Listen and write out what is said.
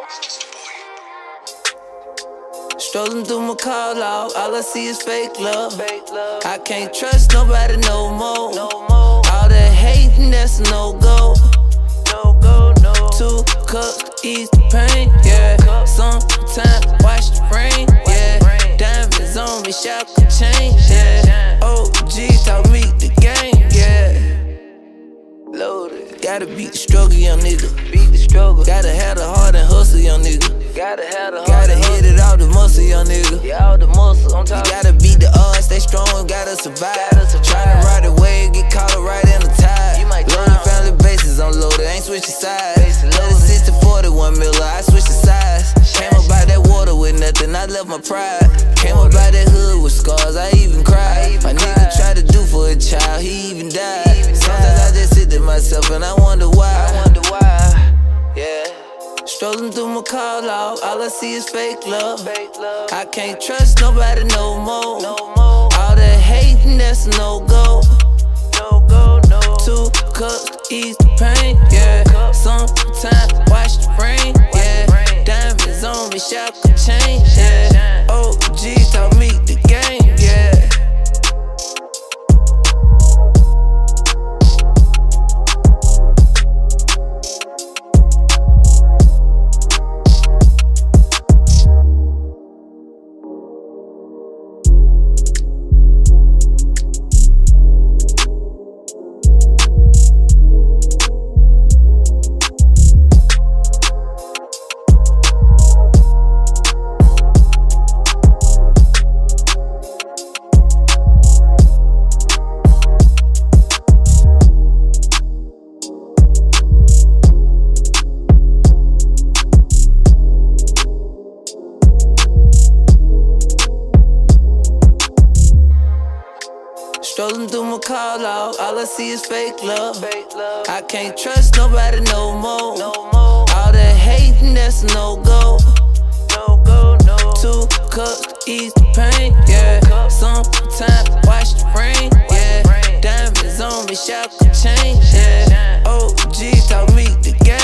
Strolling through my call log, all I see is fake love. I can't trust nobody no more. All that hating, that's a no-go. 2 cups, ease the pain, yeah. Sometimes watch the rain, yeah. Diamonds on me, shout the chain, yeah. OG taught me the game, yeah. Loaded. Gotta beat the struggle, young nigga. Beat the struggle. Gotta have the heart and hustle, young nigga. Gotta hit it all the muscle, young nigga. Yeah, all the muscle. You gotta beat the odds, stay strong, gotta survive. Tryna ride the wave, get caught up right in the tide. Loaded family bases unloaded, ain't switching sides. Loaded 60-41 Miller, I switched the size. Came up by that water with nothing, I left my pride. Came up by that hood with scars, I even cried. My nigga tried to do for a child, he even died. Sometimes I just sit to myself and I wonder why. Yeah. Strolling through my call log, all I see is fake love. I can't trust nobody no more. All that hating, that's a no-go. 2 cups, ease the pain, yeah. Sometimes watch the rain, yeah. Diamonds on me, shout the chain, yeah. OG taught me the game, yeah. Strolling through my call log, all I see is fake love. I can't trust nobody no more. All that hating, that's a no-go. 2 cups, ease the pain, yeah. Sometimes watch the rain, yeah. Diamonds on me, shout the chain, yeah. OG taught me the game.